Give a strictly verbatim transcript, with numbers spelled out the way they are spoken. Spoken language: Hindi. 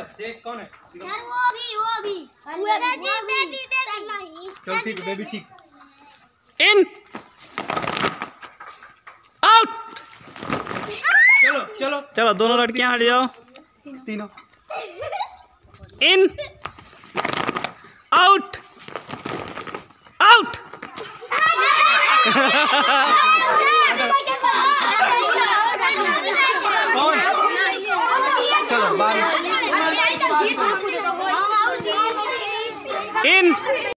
देख कौन है सर वो भी वो भी बेबी बेबी बेबी चल ठीक है बेबी ठीक इन आउट चलो चलो चलो दोनों लड़कियां हट जाओ तीनों इन आउट आउट कौन चलो बाहर इन